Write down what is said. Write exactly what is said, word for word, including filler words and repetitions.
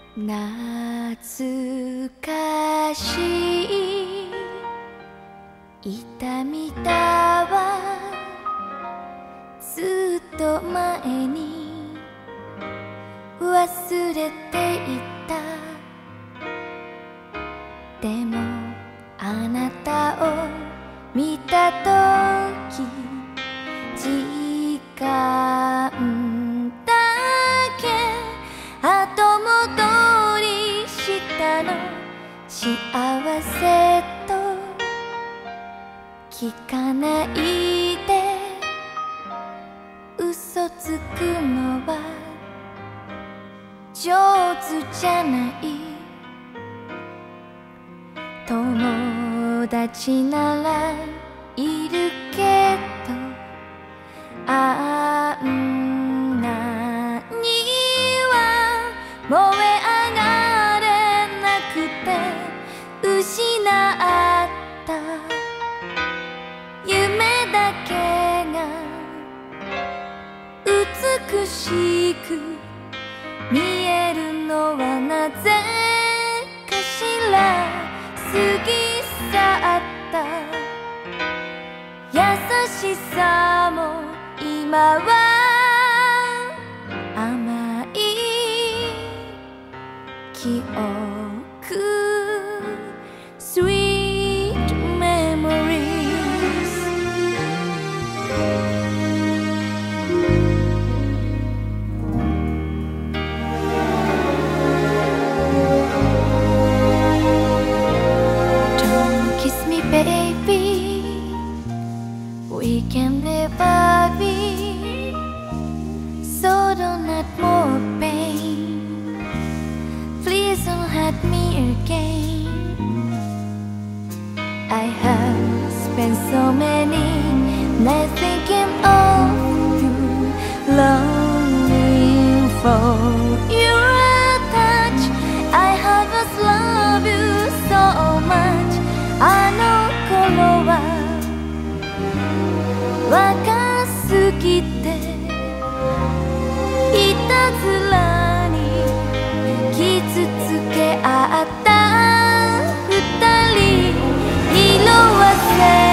懐かしい痛みだわずっと前に忘れていた。でもあなたを見たとき時間だけ後戻りしたの。幸せと聞かないで嘘つくのは上手じゃない。友達ならいるけどあんなには燃え上がれなくて失った夢だけが美しく見えるのはなぜかしら。過ぎ去った優しさも今は甘い記憶 Sweet memories。 Baby, we can live a bit, so don't add more pain. Please don't hurt me again. I have spent so many nights thinking of you, longing for your touch. I have just loved you so much. あの頃は若すぎていたずらに傷つけ合った二人色褪せ